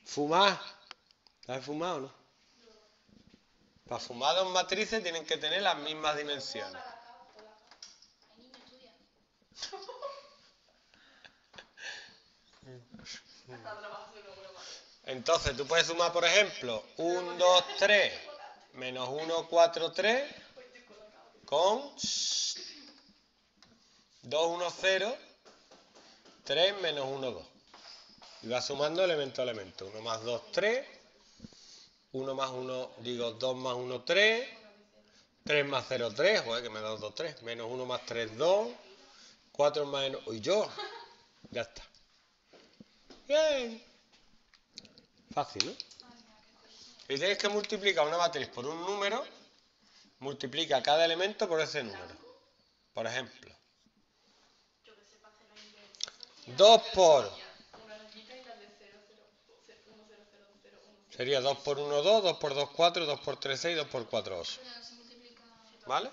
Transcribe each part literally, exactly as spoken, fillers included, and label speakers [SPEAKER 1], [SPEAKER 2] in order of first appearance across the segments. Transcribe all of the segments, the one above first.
[SPEAKER 1] Fumar. ¿Sabes fumar o no? Para fumar dos matrices tienen que tener las mismas dimensiones. Entonces tú puedes sumar, por ejemplo, uno, dos, tres, menos uno, cuatro, tres, con dos, uno, cero, tres, menos uno, dos. Y vas sumando elemento a elemento. uno más dos, tres. uno más uno, digo, dos más uno, tres. tres más cero, tres. Joder, que me ha dado dos, tres. Menos uno más tres, dos. cuatro más uno. Uy, yo. Ya está. Bien. Fácil, ¿no? Y tienes que multiplicar una matriz por un número. Multiplica cada elemento por ese número. Por ejemplo, dos por... Sería dos por uno, dos, dos por dos, cuatro, dos por tres, seis, dos por cuatro, ocho. ¿Vale?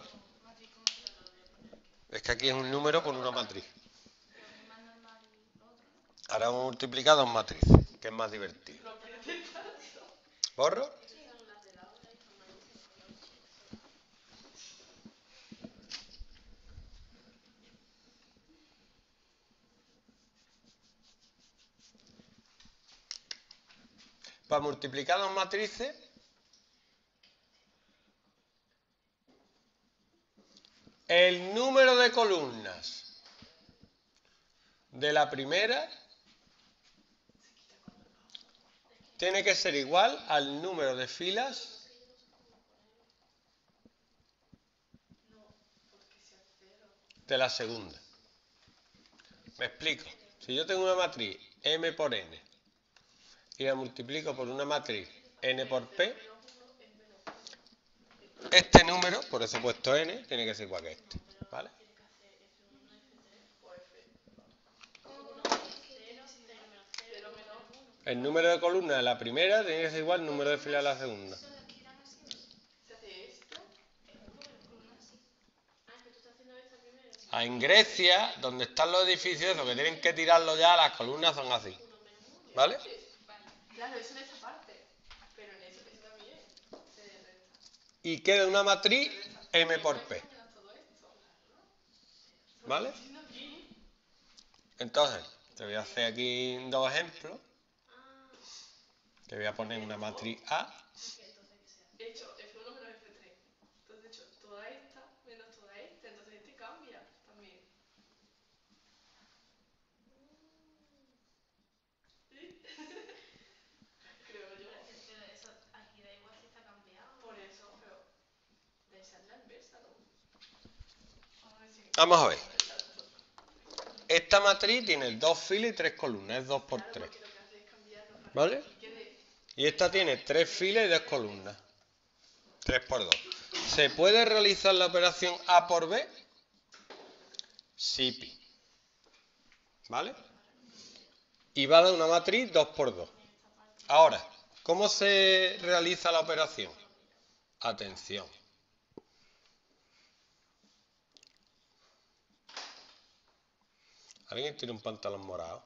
[SPEAKER 1] Es que aquí es un número con una matriz. Ahora vamos a multiplicar dos matrices, que es más divertido. ¿Borro? Para multiplicar dos matrices, el número de columnas de la primera tiene que ser igual al número de filas de la segunda. Me explico. Si yo tengo una matriz m por n y la multiplico por una matriz n por p, este número, por eso he puesto n, tiene que ser igual que este. ¿Vale? El número de columnas de la primera tiene que ser igual al número de filas de la segunda. En Grecia, donde están los edificios, lo que tienen que tirarlo ya, las columnas son así. ¿Vale?
[SPEAKER 2] Claro, eso en esta parte. Pero en eso, eso también.
[SPEAKER 1] Y queda una matriz m por p. ¿Vale? Entonces, te voy a hacer aquí dos ejemplos. Te voy a poner una matriz A.
[SPEAKER 2] He hecho efe uno menos efe tres. Entonces he hecho toda esta menos toda esta. Entonces este cambia también. ¿Sí? Creo yo.
[SPEAKER 3] Pero eso aquí da igual si está cambiado.
[SPEAKER 2] Por eso, pero de esa es la inversa, ¿no? Vamos a ver si...
[SPEAKER 1] Vamos a ver. Esta matriz tiene dos filas y tres columnas, es dos por tres. ¿Vale? Y esta tiene tres filas y dos columnas. tres por dos. ¿Se puede realizar la operación A por B? Sí, pi. ¿Vale? Y va a dar una matriz dos por dos. Ahora, ¿cómo se realiza la operación? Atención. ¿Alguien tiene un pantalón morado?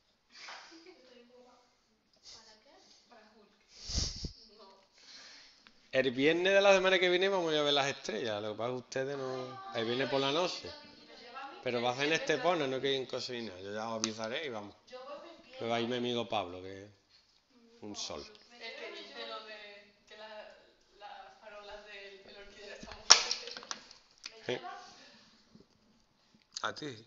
[SPEAKER 1] El viernes de la semana que viene vamos a ir a ver las estrellas. Lo que pasa es que ustedes no... El viernes por la noche. Pero va a hacer en Estepona, no que en cocina. Yo ya os avisaré y vamos. Me va a ir mi amigo Pablo, que es un sol.
[SPEAKER 2] El que dice lo de que la, las farolas del el orquídea están muy fuertes.
[SPEAKER 1] ¿Eh? ¿A ti?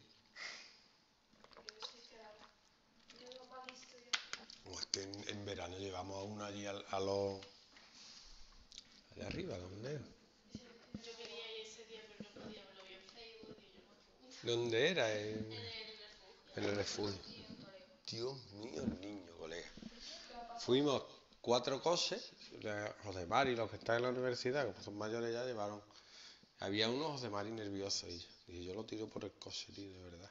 [SPEAKER 1] O es que en, en verano llevamos a uno allí a, a los... allá arriba, ¿dónde era?
[SPEAKER 3] Yo quería ir ese día, pero no podía, me lo vi en Facebook y yo no fui.
[SPEAKER 1] ¿Dónde era? En,
[SPEAKER 3] En el refugio.
[SPEAKER 1] en el refugio. Dios mío, niño, colega. Fuimos cuatro coches, José Mari, los que están en la universidad, que son mayores ya, llevaron... Había uno José Mari nervioso y dije, yo lo tiro por el coche, tío, de verdad.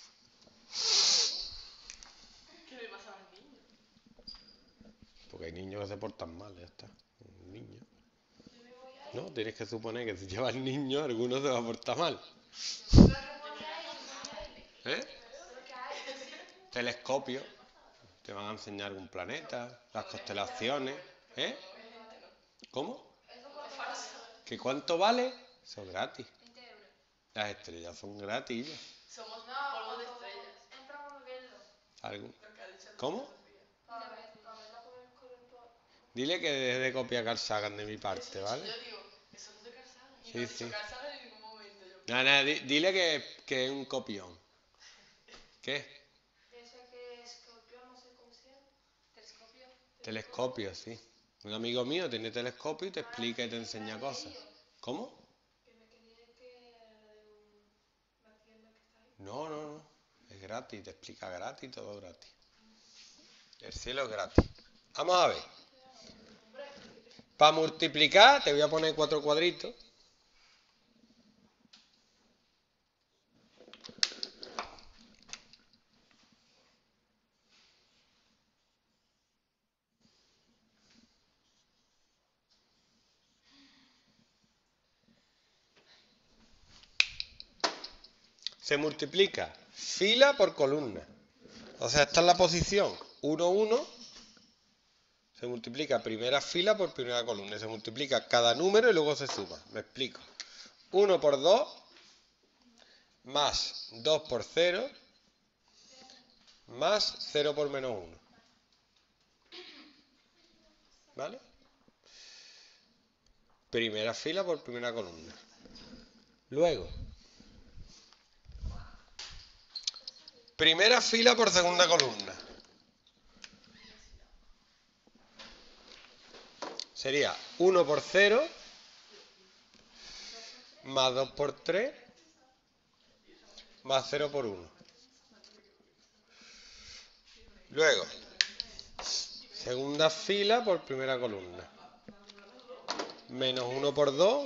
[SPEAKER 2] ¿Qué le pasaba al niño?
[SPEAKER 1] Porque hay niños que se portan mal, ya está. Un niño. No, tienes que suponer que si llevas niños, alguno se va a portar mal. ¿Eh? Telescopio. Te van a enseñar un planeta, las constelaciones. ¿Eh? ¿Cómo? ¿Que cuánto vale? Eso es gratis. Las estrellas son gratis.
[SPEAKER 2] Somos polvo de estrellas.
[SPEAKER 1] ¿Algo? ¿Cómo? Dile que deje de copiar Carl Sagan de mi parte, ¿vale?
[SPEAKER 2] Yo digo, eso no es de Carl Sagan. Y
[SPEAKER 1] Sí,
[SPEAKER 2] no he
[SPEAKER 1] sí.
[SPEAKER 2] dicho Carl Sagan en ningún momento. Yo,
[SPEAKER 1] Nada, nada, di- dile que, que es un copión. ¿Qué?
[SPEAKER 3] Ese que escorpión, no sé cómo se llama. Telescopio.
[SPEAKER 1] Telescopio, sí. Un amigo mío tiene telescopio y te explica y te enseña cosas. ¿Cómo?
[SPEAKER 3] Que me creía que era de un- una tienda que está ahí.
[SPEAKER 1] No, no, no. Es gratis, te explica gratis, todo gratis. El cielo es gratis. Vamos a ver. Para multiplicar, te voy a poner cuatro cuadritos. Se multiplica fila por columna. O sea, esta es la posición uno, uno. Se multiplica primera fila por primera columna. Se multiplica cada número y luego se suma. Me explico. uno por dos más dos por cero más cero por menos uno. ¿Vale? Primera fila por primera columna. Luego, primera fila por segunda columna. Sería uno por cero más dos por tres más cero por uno. Luego, segunda fila por primera columna. Menos uno por dos.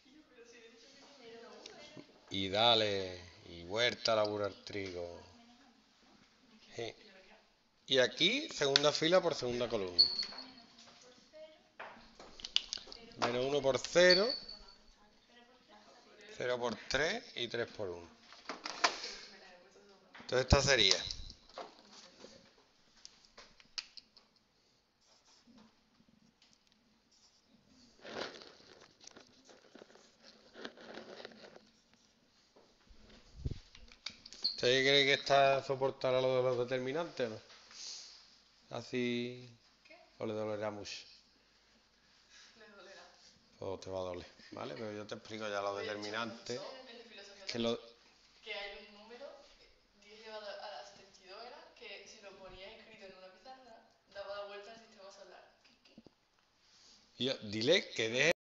[SPEAKER 1] Y dale. Y huerta a laburar trigo. Sí. Y aquí, segunda fila por segunda columna. Menos uno por cero. cero por tres y tres por uno. Entonces esta sería ¿Usted cree que esta soportará lo de los determinantes o no? Así o le dolerá mucho.
[SPEAKER 2] le dolerá.
[SPEAKER 1] O te va a doler, ¿vale? Pero yo te explico ya los determinantes.
[SPEAKER 2] Eso, el de filosofía
[SPEAKER 1] Que lo...
[SPEAKER 2] que hay un número, diez elevado a la setenta y dos era, que si lo ponías escrito en una pizarra, daba la vuelta al sistema solar.
[SPEAKER 1] Yo, dile que deje